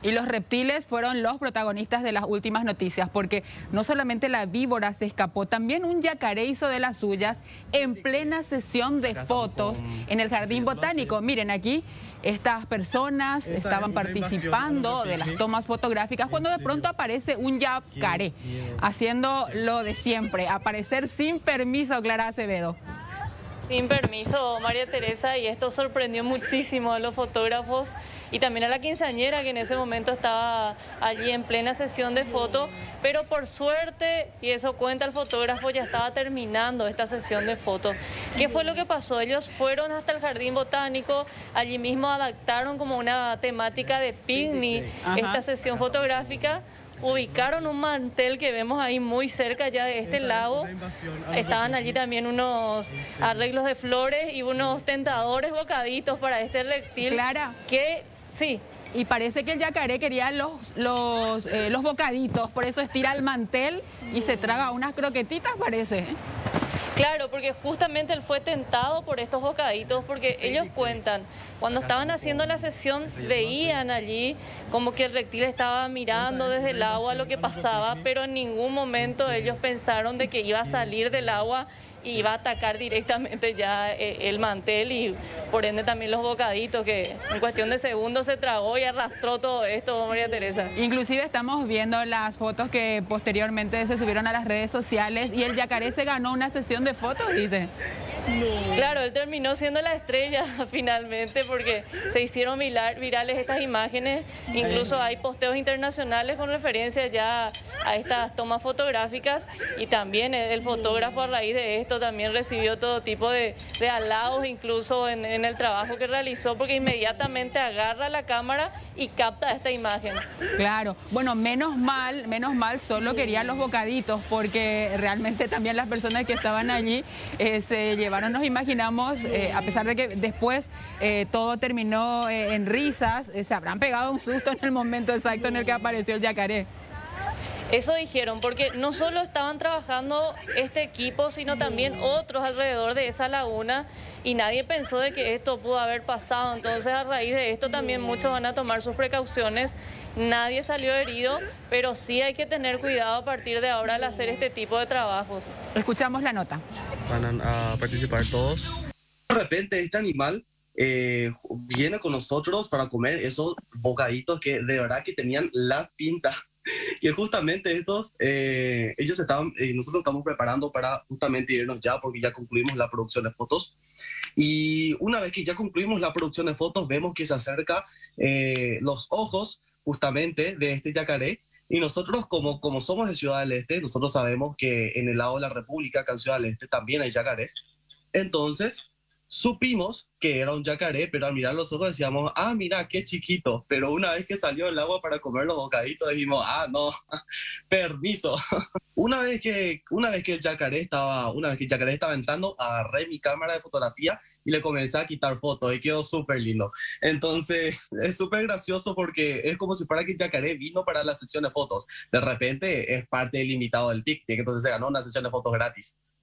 Y los reptiles fueron los protagonistas de las últimas noticias, porque no solamente la víbora se escapó, también un yacaré hizo de las suyas en plena sesión de fotos en el Jardín Botánico. Miren, aquí estas personas estaban participando de las tomas fotográficas cuando de pronto aparece un yacaré, haciendo lo de siempre, aparecer sin permiso, Clara Acevedo. Sin permiso, María Teresa, y esto sorprendió muchísimo a los fotógrafos y también a la quinceañera que en ese momento estaba allí en plena sesión de fotos, pero por suerte, y eso cuenta el fotógrafo, ya estaba terminando esta sesión de fotos. ¿Qué fue lo que pasó? Ellos fueron hasta el Jardín Botánico, allí mismo adaptaron como una temática de picnic esta sesión fotográfica. Ubicaron un mantel que vemos ahí muy cerca ya de este lago. Estaban allí también unos arreglos de flores y unos tentadores bocaditos para este reptil. Clara. Que, sí. Y parece que el yacaré quería los bocaditos, por eso estira el mantel y se traga unas croquetitas, parece. Claro, porque justamente él fue tentado por estos bocaditos, porque ellos cuentan, cuando estaban haciendo la sesión veían allí como que el reptil estaba mirando desde el agua lo que pasaba, pero en ningún momento ellos pensaron de que iba a salir del agua y iba a atacar directamente ya el mantel y por ende también los bocaditos, que en cuestión de segundos se tragó y arrastró todo esto, María Teresa. Inclusive estamos viendo las fotos que posteriormente se subieron a las redes sociales y el yacaré se ganó una sesión de fotos, dice. Claro, él terminó siendo la estrella finalmente porque se hicieron virales estas imágenes, incluso hay posteos internacionales con referencia ya a estas tomas fotográficas y también el fotógrafo a raíz de esto también recibió todo tipo de halagos incluso en el trabajo que realizó porque inmediatamente agarra la cámara y capta esta imagen. Claro, bueno, menos mal solo querían los bocaditos porque realmente también las personas que estaban allí se llevaron. Nos imaginamos, a pesar de que después todo terminó en risas, se habrán pegado un susto en el momento exacto en el que apareció el yacaré. Eso dijeron, porque no solo estaban trabajando este equipo, sino también otros alrededor de esa laguna y nadie pensó de que esto pudo haber pasado. Entonces, a raíz de esto también muchos van a tomar sus precauciones. Nadie salió herido, pero sí hay que tener cuidado a partir de ahora al hacer este tipo de trabajos. Escuchamos la nota. Van a participar todos. De repente este animal viene con nosotros para comer esos bocaditos que de verdad que tenían la pinta. Y justamente estos, ellos estaban, nosotros estamos preparando para justamente irnos ya porque ya concluimos la producción de fotos. Y una vez que ya concluimos la producción de fotos, vemos que se acerca los ojos justamente de este yacaré. Y nosotros, como somos de Ciudad del Este, nosotros sabemos que en el lado de la República, acá en Ciudad del Este, también hay yacarés. Entonces, supimos que era un yacaré, pero al mirar los ojos decíamos, ah, mira, qué chiquito. Pero una vez que salió del agua para comer los bocaditos, dijimos, ah, no, permiso. Una vez que el yacaré estaba entrando, agarré mi cámara de fotografía y le comencé a quitar fotos y quedó súper lindo. Entonces, es súper gracioso porque es como si fuera que el yacaré vino para la sesión de fotos. De repente, es parte del invitado del picnic, entonces se ganó una sesión de fotos gratis.